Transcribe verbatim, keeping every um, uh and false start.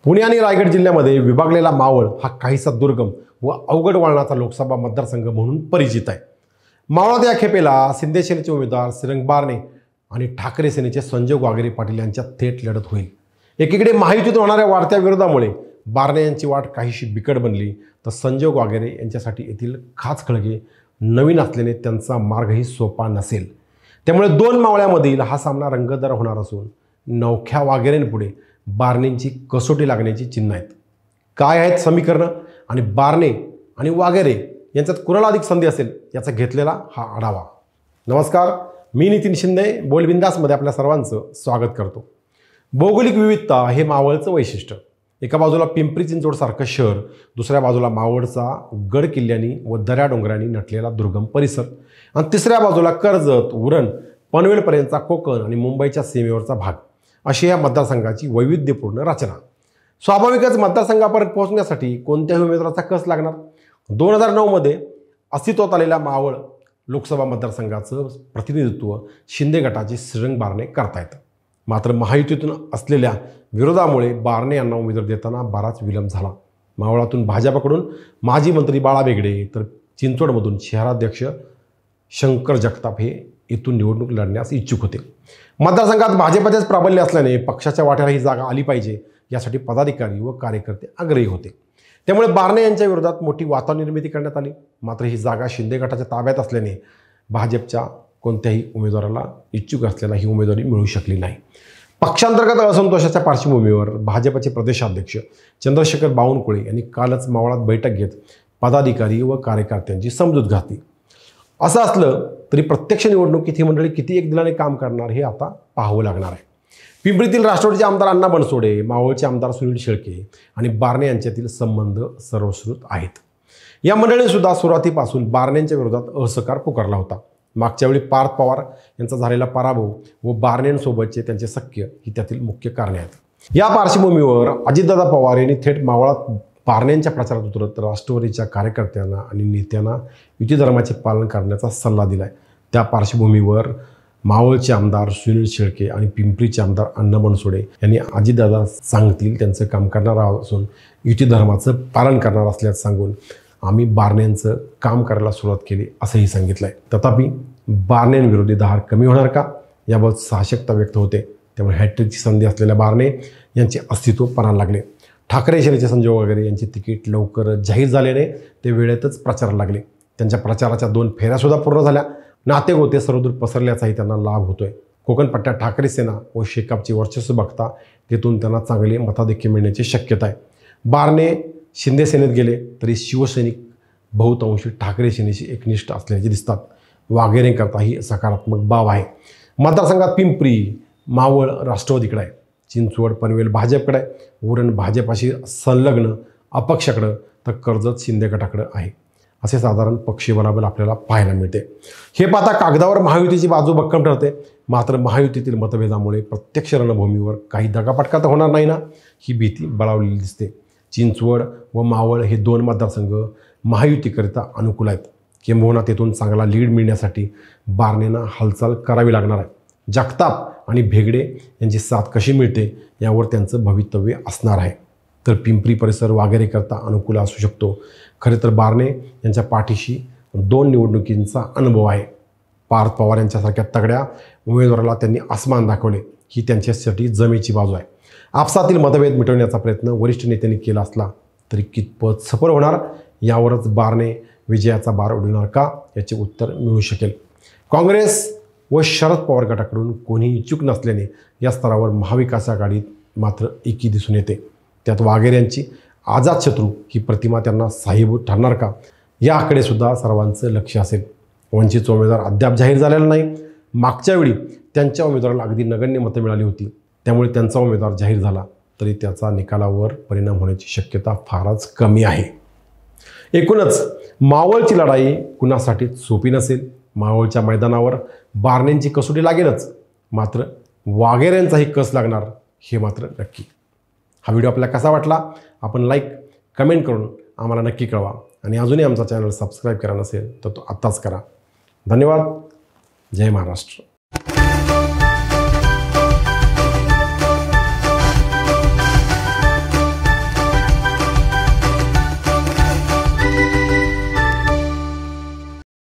पुणे आणि रायगड जिल्ह्यामध्ये विभागलेला मावळ हा काहीसा दुर्गम व अवघड वळणाचा लोकसभा मतदारसंघ म्हणून परिचित आहे। मावळात या खेपेला शिंदे सेनेचे उमेदवार श्रीरंग बारणे आणि ठाकरे सेनेचे संजय वाघेरे पाटील यांच्यात थेट लढत होईल। एकीकडे महायुतीत होणाऱ्या वाढत्या विरोधामुळे बारणे यांची वाट काहीशी बिकट बनली, तर संजय वाघेरे यांच्यासाठी येथील खाच खळगे नवीन असल्याने त्यांचा मार्गही सोपा नसेल। त्यामुळे दोन मावळ्यामधील हा सामना रंगतदार होणार असून नवख्या वाघेरेंपुढे बारणेंची कसोटी लागण्याची चिन्ह आहेत। काय आहेत समीकरणं आणि बारणे आणि वाघेरे यांच्यात कुणाला अधिक संधी असेल याचा घेतलेला हा आढावा। नमस्कार, मी नितीन शिंदे बोलबिंदासमध्ये आपल्या सर्वांचं स्वागत करतो। भौगोलिक विविधता हे मावळचं वैशिष्ट्य। एका बाजूला पिंपरी चिंचवडसारखं शहर, दुसऱ्या बाजूला मावळचा गड किल्ल्यांनी व दऱ्या डोंगरांनी नटलेला दुर्गम परिसर, आणि तिसऱ्या बाजूला कर्जत, उरण, पनवेलपर्यंतचा कोकण आणि मुंबईच्या सीमेवरचा भाग, अशी या मतदारसंघाची वैविध्यपूर्ण रचना। स्वाभाविकच मतदारसंघापर्यंत पोहोचण्यासाठी कोणत्याही उमेदवाराचा कस लागणार। दोन हजार नऊमध्ये अस्तित्वात आलेल्या मावळ लोकसभा मतदारसंघाचं प्रतिनिधित्व शिंदे गटाचे श्रीरंग बारणे करतायत। मात्र महायुतीतून असलेल्या विरोधामुळे बारणे यांना उमेदवार देताना बराच विलंब झाला। मावळातून भाजपकडून माजी मंत्री बाळा बेगडे, तर चिंचवडमधून शहराध्यक्ष शंकर जगताप हे इथून निवडणूक लढण्यास इच्छुक होते। मतदारसंघात भाजपचेच प्राबल्य असल्याने पक्षाच्या वाट्याला ही जागा आली पाहिजे यासाठी पदाधिकारी व कार्यकर्ते आग्रही होते। त्यामुळे बारणे यांच्या विरोधात मोठी वातानिर्मिती करण्यात आली। मात्र ही जागा शिंदे गटाच्या ताब्यात असल्याने भाजपच्या कोणत्याही उमेदवाराला इच्छुक असलेला ही उमेदवारी मिळू शकली नाही। पक्षांतर्गत असंतोषाच्या पार्श्वभूमीवर भाजपचे प्रदेशाध्यक्ष चंद्रशेखर बावनकुळे यांनी कालच मावळात बैठक घेत पदाधिकारी व कार्यकर्त्यांची समजूत घातली। असं असलं तरी प्रत्यक्ष निवडणुकीत ही मंडळी किती एक दिलाने काम करणार हे आता पाहावं लागणार आहे। पिंपरीतील राष्ट्रवादीचे आमदार अण्णा बनसोडे, मावळचे आमदार सुनील शेळके आणि बारणे यांच्यातील संबंध सर्वश्रुत आहेत। या मंडळीने सुद्धा सुरुवातीपासून बारणेंच्या विरोधात असहकार पुकारला होता। मागच्या वेळी पार्थ पवार यांचा झालेला पराभव व बारणेंसोबतचे त्यांचे सख्य ही त्यातील मुख्य कारणे आहेत। या पार्श्वभूमीवर अजितदादा पवार यांनी थेट मावळात बारणेंच्या प्रचारात उतरत राष्ट्रवादीच्या कार्यकर्त्यांना आणि नेत्यांना युती धर्माचे पालन करण्याचा सल्ला दिलाय। त्या पार्श्वभूमीवर मावळचे आमदार सुनील शेळके आणि पिंपरीचे आमदार अण्णा बनसोडे यांनी अजितदादा सांगतील त्यांचं काम करणार असून युती धर्माचं पालन करणार असल्याचं सांगून आम्ही बारणेंचं काम करायला सुरुवात केली असंही सांगितलं आहे। तथापि बारणेंविरोधी धार कमी होणार का याबाबत साहशकता व्यक्त होते। त्यामुळे हॅट्रिकची संधी असलेल्या बारणे यांचे अस्तित्व पणाला लागले। ठाकरे सेनेचे संजय वाघेरे यांचे तिकीट लवकर जाहीर झालेले ते वेळेतच प्रचाराला लागले। त्यांच्या प्रचाराच्या दोन फेऱ्यासुद्धा पूर्ण झाल्या। नातेगोते सर्वदूर पसरल्याचाही त्यांना लाभ होतोय। कोकण पट्ट्यात ठाकरे सेना व शेकापचे वर्चस्व बघता तेथून त्यांना चांगले मताधिक्य मिळण्याची शक्यता आहे। बारणे शिंदे सेनेत गेले तरी शिवसैनिक बहुतांशी ठाकरे सेनेशी एकनिष्ठ असल्याचे दिसतात। वाघेरेंकरता ही सकारात्मक बाब आहे। मतदारसंघात पिंपरी मावळ राष्ट्रवादीकडे आहे, चिंचवड पनवेल भाजपकडे आहे, उरण भाजपाशी संलग्न अपक्षाकडं, तर कर्जत शिंदे गटाकडे आहे। असे साधारण पक्षीय बलाबल आपल्याला पाहायला मिळते। हे पाहता कागदावर महायुतीची बाजू भक्कम ठरते, मात्र महायुतीतील मतभेदामुळे प्रत्यक्ष रणभूमीवर काही दगापटका तर होणार नाही ना, ही भीती बळावलेली दिसते। चिंचवड व मावळ हे दोन मतदारसंघ महायुतीकरिता अनुकूल आहेत। किंबहुना तेथून चांगला लीड मिळण्यासाठी बारणेंना हालचाल करावी लागणार आहे। जगताप आणि भेगडे यांची साथ कशी मिळते यावर त्यांचं भवितव्य असणार आहे। तर पिंपरी परिसर वाघेरेकरता अनुकूल असू शकतो। खरे तर बारणे यांच्या पाठीशी दोन निवडणुकींचा अनुभव आहे। पार्थ पवार यांच्यासारख्या तगड्या उमेदवाराला त्यांनी आसमान दाखवले, ही त्यांच्यासाठी जमेची बाजू आहे। आपसातील मतभेद मिटवण्याचा प्रयत्न वरिष्ठ नेत्यांनी केला असला तरी कितपत सफल होणार यावरच बारणे विजयाचा बार उडवणार का याचे उत्तर मिळू शकेल। काँग्रेस व शरद पवार गटाकडून कोणीही इच्छुक नसल्याने या स्तरावर महाविकास आघाडीत मात्र एकी दिसून येते। त्यात वाघेरे यांची अजातशत्रू ही प्रतिमा त्यांना साहिभूत ठरणार का याकडे सुद्धा सर्वांचं लक्ष असेल। वंचितचा उमेदवार अद्याप जाहीर झालेला नाही। मागच्या वेळी त्यांच्या उमेदवाराला अगदी नगण्य मतं मिळाली होती, त्यामुळे त्यांचा उमेदवार जाहीर झाला तरी त्याचा निकालावर परिणाम होण्याची शक्यता फारच कमी आहे। एकूणच मावळची लढाई कुणासाठी सोपी नसेल। मावळच्या मैदानावर बारणेंची कसोटी लागेलच, मात्र वाघेरेंचाही कस लागणार हे मात्र नक्की। हा व्हिडिओ आपल्याला कसा वाटला आपण लाईक कमेंट करून आम्हाला नक्की कळवा, आणि अजूनही आमचा चॅनल सबस्क्राईब करा नसेल तर तो आत्ताच करा। धन्यवाद। जय महाराष्ट्र।